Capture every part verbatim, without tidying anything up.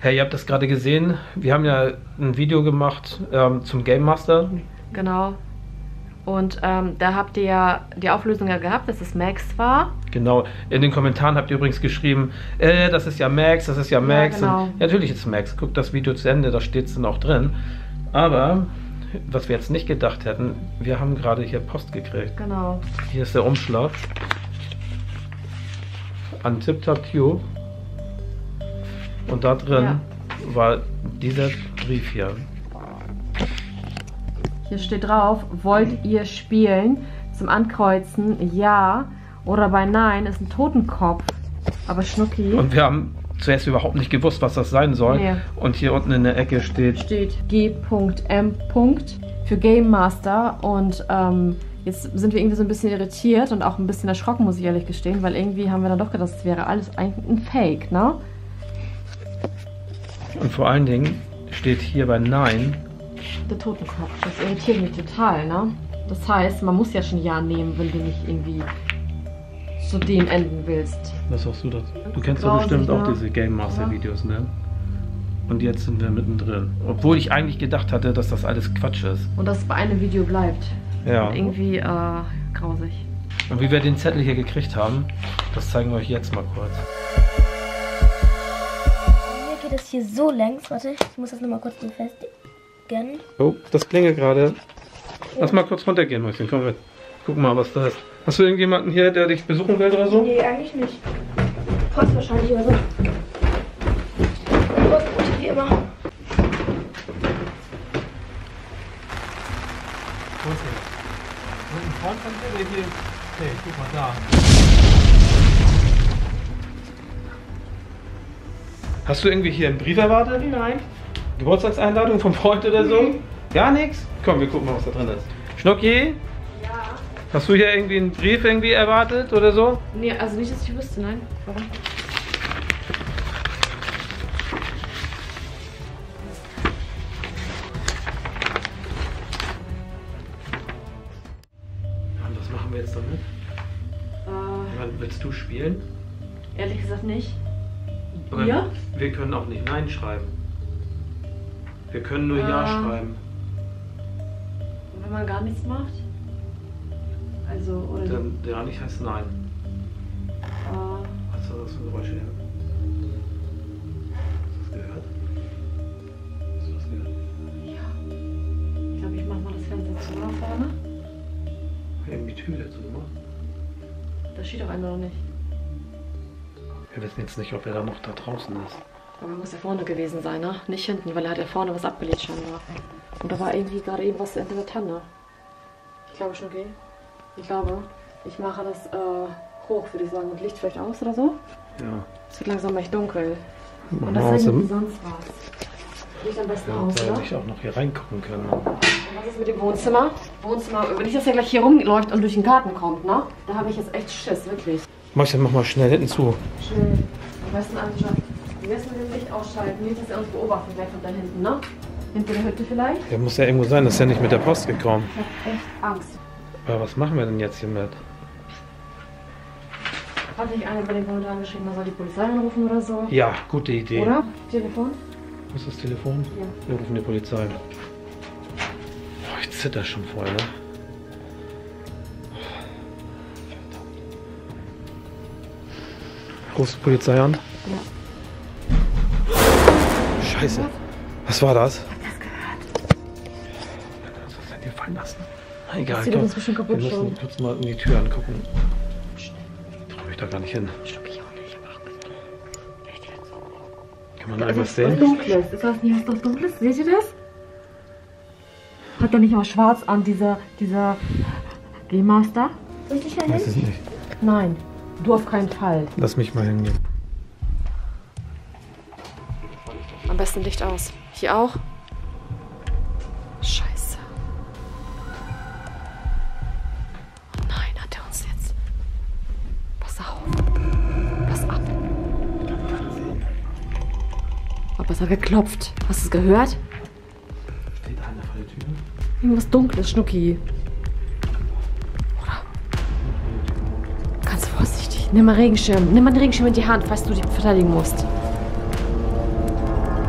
Hey, ihr habt das gerade gesehen. Wir haben ja ein Video gemacht ähm, zum Game Master. Genau. Und ähm, da habt ihr ja die Auflösung ja gehabt, dass es Max war. Genau. In den Kommentaren habt ihr übrigens geschrieben, äh, das ist ja Max, das ist ja Max. Ja, genau. Und, ja, natürlich ist es Max. Guckt das Video zu Ende, da steht es dann auch drin. Aber, was wir jetzt nicht gedacht hätten, wir haben gerade hier Post gekriegt. Genau. Hier ist der Umschlag. An TipTapTube. Und da drin ja. war dieser Brief hier. Hier steht drauf, wollt ihr spielen? Zum Ankreuzen ja oder bei Nein ist ein Totenkopf. Aber Schnucki. Und wir haben zuerst überhaupt nicht gewusst, was das sein soll. Nee. Und hier unten in der Ecke steht Steht G M für Game Master. Und ähm, jetzt sind wir irgendwie so ein bisschen irritiert und auch ein bisschen erschrocken, muss ich ehrlich gestehen, weil irgendwie haben wir dann doch gedacht, das wäre alles eigentlich ein Fake, ne? Und vor allen Dingen steht hier bei Nein der Totenkopf. Das irritiert mich total, ne? Das heißt, man muss ja schon Ja nehmen, wenn du nicht irgendwie zu dem enden willst. Was sagst du dazu? Du kennst doch bestimmt auch diese Game Master Videos, ne? Und jetzt sind wir mittendrin. Obwohl ich eigentlich gedacht hatte, dass das alles Quatsch ist. Und dass es bei einem Video bleibt. Ja. Irgendwie äh, grausig. Und wie wir den Zettel hier gekriegt haben, das zeigen wir euch jetzt mal kurz. Mir geht es hier so längs. Warte, ich muss das nochmal kurz befestigen. Oh, das klingelt gerade. Lass mal kurz runtergehen, Mäuschen. Komm mit. Guck mal, was da ist. Hast du irgendjemanden hier, der dich besuchen will oder so? Nee, eigentlich nicht. Passt wahrscheinlich oder so. Aber gut, wie immer. Wo ist der? Ein Freund von dir, der hier... Hey, guck mal da. Hast du irgendwie hier einen Brief erwartet? Nein. Geburtstagseinladung vom Freund oder so? Mhm. Gar nichts? Komm, wir gucken mal, was da drin ist. Schnucki? Ja. Hast du hier irgendwie einen Brief irgendwie erwartet oder so? Nee, also nicht, dass ich wüsste, nein. Warum? Und was machen wir jetzt damit? Äh, Willst du spielen? Ehrlich gesagt nicht. Oder Ja? Wir können auch nicht Nein schreiben. Wir können nur Ja äh, schreiben. Und wenn man gar nichts macht? Also, oder... Dann ja nicht heißt Nein. Äh, Was ist das für Geräusche her? Hast du das gehört? Hast du das gehört? ja. Ich glaube, ich mach mal das Fenster zu nach vorne. Irgendwie die Tür zu machen. Da steht auch einer noch nicht. Wir wissen jetzt nicht, ob er da noch da draußen ist. Aber er muss ja vorne gewesen sein, ne? Nicht hinten, weil er hat ja vorne was abgelegt scheinbar. Und da war irgendwie gerade eben was hinter der Tanne. Ich glaube schon, okay. Ich glaube, ich mache das äh, hoch, würde ich sagen, und Licht vielleicht aus oder so. Ja. Es wird langsam echt dunkel. Mach Und mal das aus ist irgendwie dem... sonst was. Licht am besten Ja, aus, da oder? ich auch noch hier reingucken können. Und was ist mit dem Wohnzimmer? Wohnzimmer, wenn ich das ja gleich hier rumläuft und durch den Garten kommt, ne? Da habe ich jetzt echt Schiss, wirklich. Mäuschen, mach mal schnell hinten zu. Schnell. Am besten anschauen. Wir müssen mit dem Licht ausschalten, nicht, dass er uns beobachten gleich von da hinten, ne? Hinter der Hütte vielleicht? Der muss ja irgendwo sein, das ist ja nicht mit der Post gekommen. Ich hab echt Angst. Aber was machen wir denn jetzt hier mit? Hat nicht einer bei den Kommentaren geschrieben, man soll die Polizei anrufen oder so? Ja, gute Idee. Oder? Telefon? Wo ist das Telefon? Ja. Wir rufen die Polizei. Boah, ich zitter schon voll, ne? Rufst du Polizei an? Ja. Scheiße. Was war das? Ich hab das gehört. Was hast du denn hier fallen lassen? Egal, Das sieht komm. uns bestimmt kaputt Wir müssen schon. kurz mal in die Tür angucken. Ich traue mich da gar nicht hin. Ich glaube, ich auch nicht. Aber auch echt jetzt. Kann man Da irgendwas ist was sehen? Dunkles. Ist das nicht was Dunkles? Seht ihr das? Hat er nicht auch schwarz an, dieser, dieser Game Master? Soll ich dich Ich weiß es hin? nicht. Nein. Du auf keinen Fall. Lass mich mal hingehen. Am besten Licht aus. Hier auch? Scheiße. Oh nein, hat er uns jetzt. Pass auf. Pass ab. Aber es hat geklopft. Hast du es gehört? Steht einer vor der Tür? Irgendwas Dunkles, Schnucki. Oder? Ganz vorsichtig. Nimm mal Regenschirm. Nimm mal den Regenschirm in die Hand, falls du dich verteidigen musst.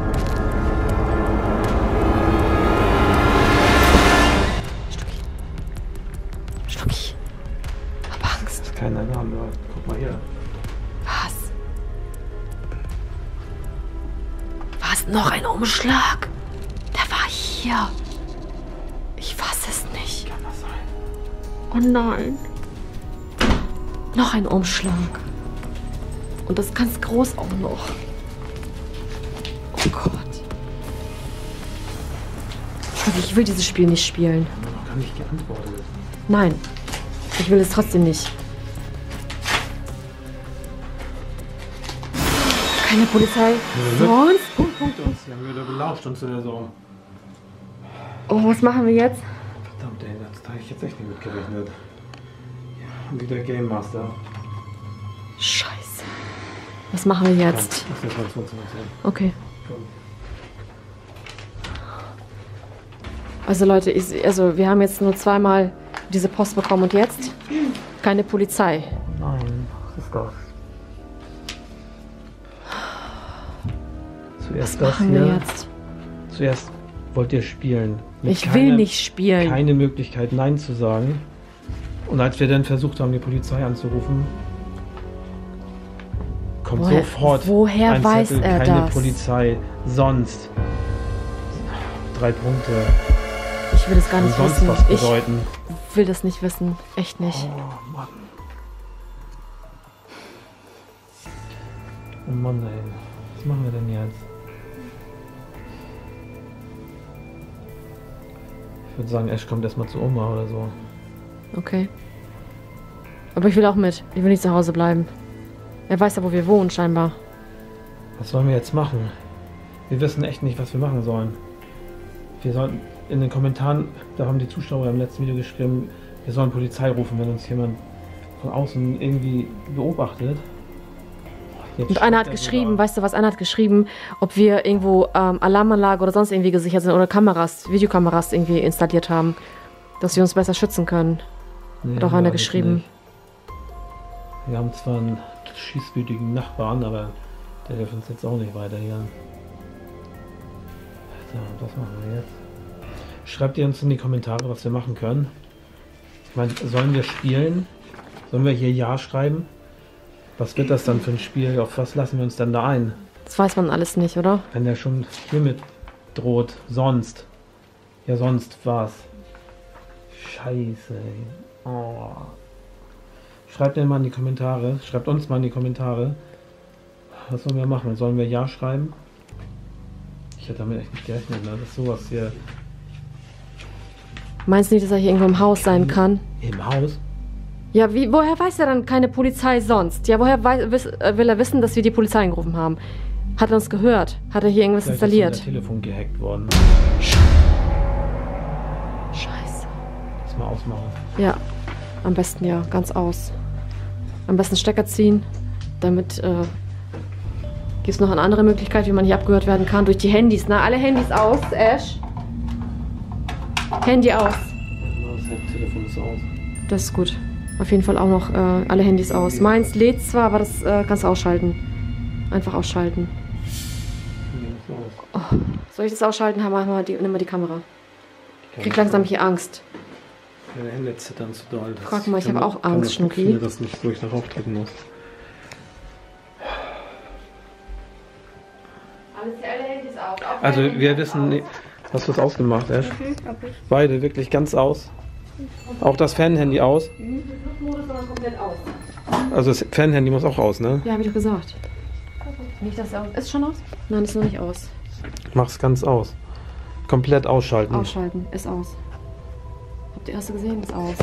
Umschlag. Der war hier. Ich fasse es nicht. Kann das sein? Oh nein. Noch ein Umschlag. Und das ganz groß auch noch. Oh Gott. Ich will dieses Spiel nicht spielen. Ich habe noch gar nicht geantwortet. Nein. Ich will es trotzdem nicht. Keine Polizei. Ja, Sonst? Punkt, Punkt uns. Die haben wieder belauscht und so. so. Oh, was machen wir jetzt? Verdammt, ey, das habe ich jetzt echt nicht mitgerechnet. Ja, wieder Game Master. Scheiße. Was machen wir jetzt? Komm, das ist jetzt was Okay. Komm. Also Leute, ich, also wir haben jetzt nur zweimal diese Post bekommen und jetzt keine Polizei. Nein, was ist das? Zuerst Was das machen hier. wir jetzt? Zuerst wollt ihr spielen. Mit Ich will nicht spielen. Keine Möglichkeit, Nein zu sagen. Und als wir dann versucht haben, die Polizei anzurufen, kommt Woher- sofort woher ein weiß Zettel, er keine das? Polizei, sonst drei Punkte. Ich will das gar Kann nicht sonst wissen. was Ich bedeuten. will das nicht wissen. Echt nicht. Oh Mann. Oh Mann, ey. Was machen wir denn jetzt? Ich würde sagen, Ash kommt erstmal zu Oma oder so. Okay. Aber ich will auch mit. Ich will nicht zu Hause bleiben. Er weiß ja, wo wir wohnen, scheinbar. Was sollen wir jetzt machen? Wir wissen echt nicht, was wir machen sollen. Wir sollten in den Kommentaren, da haben die Zuschauer im letzten Video geschrieben, wir sollen Polizei rufen, wenn uns jemand von außen irgendwie beobachtet. Jetzt Und einer hat schreibt er geschrieben, sogar- weißt du was, einer hat geschrieben, ob wir irgendwo ähm, Alarmanlage oder sonst irgendwie gesichert sind oder Kameras, Videokameras irgendwie installiert haben, dass wir uns besser schützen können. Nee, Hat auch haben wir einer alles geschrieben. nicht. Wir haben zwar einen schießwütigen Nachbarn, aber der hilft uns jetzt auch nicht weiter hier. So, was machen wir jetzt? Schreibt ihr uns in die Kommentare, was wir machen können. Ich meine, sollen wir spielen? Sollen wir hier Ja schreiben? Was wird das dann für ein Spiel? Auf was lassen wir uns denn da ein? Das weiß man alles nicht, oder? Wenn der schon hiermit droht, sonst. Ja, sonst was. Scheiße. Ey. Oh. Schreibt mir mal in die Kommentare. Schreibt uns mal in die Kommentare. Was sollen wir machen? Sollen wir Ja schreiben? Ich hätte damit echt nicht gerechnet, ne? Dass sowas hier Meinst du nicht, dass er hier irgendwo im Haus sein kann? im Haus. Ja, wie, woher weiß er dann keine Polizei sonst? Ja, woher weiß, wiss, äh, will er wissen, dass wir die Polizei angerufen haben? Hat er uns gehört? Hat er hier irgendwas Vielleicht installiert? ist unser Telefon gehackt worden. Scheiße. Lass mal ausmachen. Ja, am besten ja, ganz aus. Am besten Stecker ziehen, damit äh, gibt es noch eine andere Möglichkeit, wie man hier abgehört werden kann. Durch die Handys, ne? Alle Handys aus, Ash. Handy aus. Das Telefon ist aus. Das ist gut. Auf jeden Fall auch noch äh, alle Handys aus. Meins lädt zwar, aber das äh, kannst du ausschalten. Einfach ausschalten. Oh. Soll ich das ausschalten? Mach mal die, nimm mal die Kamera. Ich krieg langsam hier Angst. Meine Hände zittern zu doll. Das Guck mal, ich kann habe man- auch kann Angst, das- Schnucki. Ich finde das nicht, wo ich darauf drücken muss. Alle Handys aus. Also wir wissen nicht. Hast du es ausgemacht, Ash? Beide wirklich ganz aus. Auch das Fernhandy aus. Flugmodus, sondern komplett aus. Also das Fernhandy muss auch aus, ne? Ja, hab ich doch gesagt. Nicht, dass es aus ist. schon aus? Nein, ist noch nicht aus. Mach's ganz aus. Komplett ausschalten. Ausschalten, ist aus. Habt ihr erste gesehen? Ist aus.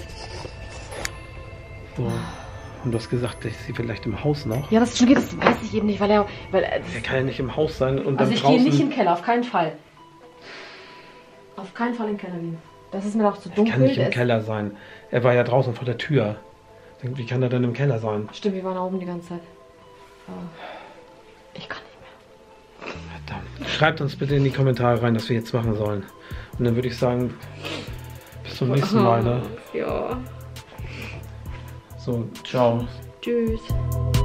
So. Und du hast gesagt, ist sie vielleicht im Haus noch? Ja, das schon geht, das weiß ich eben nicht, weil er. Weil er Er kann ja nicht im Haus sein und also dann ich draußen. gehe nicht im Keller, auf keinen Fall. Auf keinen Fall im Keller gehen. Das ist mir doch zu Er dunkel. kann nicht der im ist- Keller sein. Er war ja draußen vor der Tür. Wie kann er denn im Keller sein? Stimmt, wir waren da oben die ganze Zeit. Oh. Ich kann nicht mehr. Verdammt. Schreibt uns bitte in die Kommentare rein, was wir jetzt machen sollen. Und dann würde ich sagen, bis zum nächsten Mal, ne? Ja. So, ciao. Tschüss.